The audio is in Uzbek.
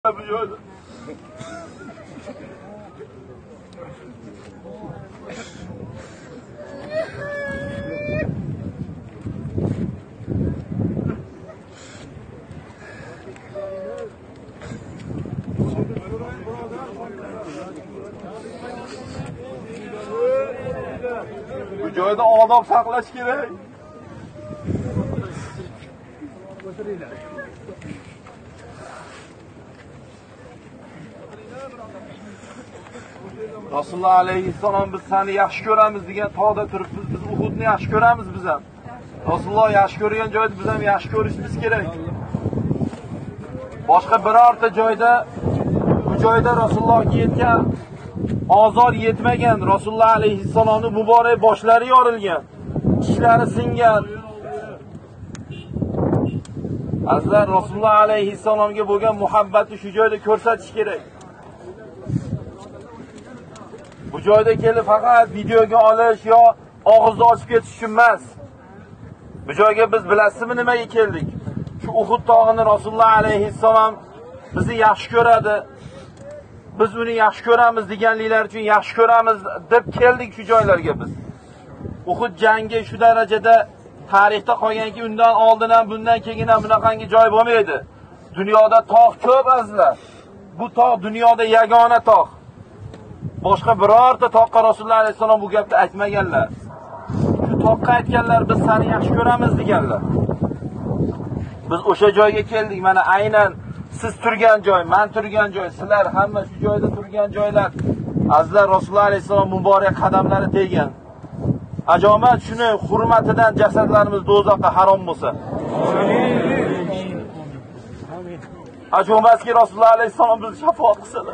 Bu joyda. Bu joyda odob saqlash kerak. Rasululloh alayhissalom biz seni yaxshi ko'ramiz degan tog'da turibmiz. Biz Uhudni yaxshi ko'ramiz biz ham. Rasululloh yaxshi ko'rgan joyda biz ham yaxshi ko'rishimiz kerak. Boshqa birorta joyda bu joyda Rasulullohga yetgan azor yetmagan. Rasululloh alayhissalomning muborak boshlari yorilgan, tishlari singan. Azizlar, Rasululloh alayhissalomga bo'lgan muhabbatni shu joyda ko'rsatish kerak. Bu joyda kelib faqat videoga olish yo og'izni ochib ketish uchun emas. Bu joyga biz bilasizmi nimaga keldik? Shu Uhud tog'ini Rasululloh alayhissalom bizni yaxshi ko'radi. Biz uni yaxshi ko'ramiz deganliklar uchun yaxshi ko'ramiz deb keldik shu joylarga biz. Uhud jangi shu darajada tarixda qolganki, undan oldin ham, bundan keyin ham bunaqangi joy bo'lmaydi. Dunyoda tog' ko'p azizlar. Bu tog' dunyoda yagona tog'. Boshqa birorta toqqa Rasululloh alayhisalom bu gapni aytmaganlar. Shu toqqa aytganlar biz seni yaxshi ko'ramiz deganlar. Biz o'sha joyga keldik. Mana aynan siz turgan joy, men turgan joy, sizlar hamma shu joyda turgan joylar. Azizlar, Rasululloh alayhisalom muborak qadamlari teggan. Ajomat shuni hurmatidan jasadlarimiz do'zaxga harom bo'lsa. Amin. Ajomatki Rasululloh alayhisalom bizni shafoat qilsalar.